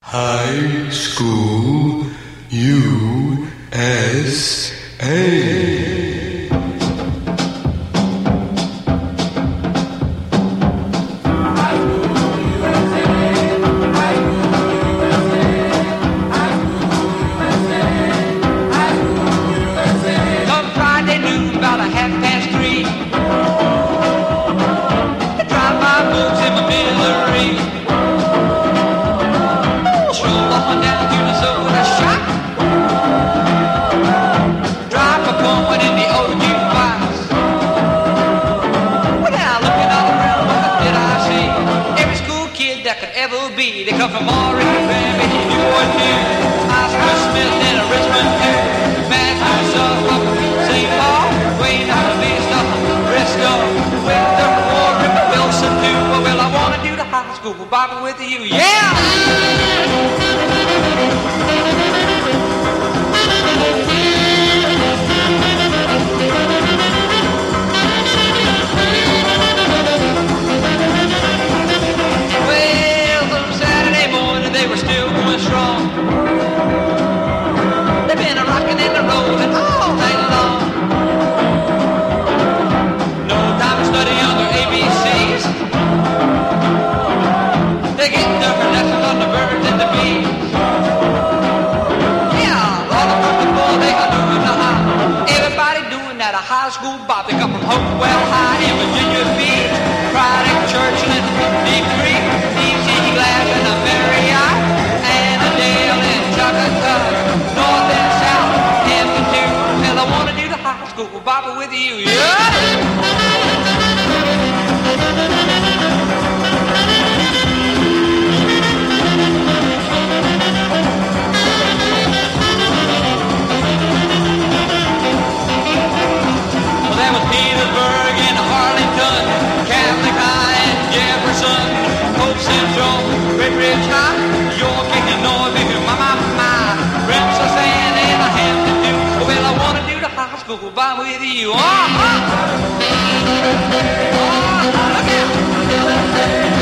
High School USA. They come from Orange, Grammy, Newport, Oscar Smith, and a Richmond too. Matthew, Suffolk, St. Paul, Wayne, Vista, Bristol, Winter, Warren, Wilson too. Well, I wanna do the high school Bible with you, yeah! They were still going strong. They've been a-rocking and a-rolling all night long. No time to study under ABCs. They're getting different lessons on the birds and the bees. Yeah, all across the board they are doing the high. Everybody doing that a high school bop. They come from Hopewell High in Virginia Beach, Friday Churchland, Deep Creek, D.C. Glass, and a Marriott. North and South, Hampton too. Hell, I wanna do the high school Bible with you, yeah! Well, there was Petersburg and Arlington, Catholic High and Jefferson, Hope Central, Great Ridge High, York and Northern, Princess Anne and a Hampton too. Well, I wanna do the high school Bible with you. Look out!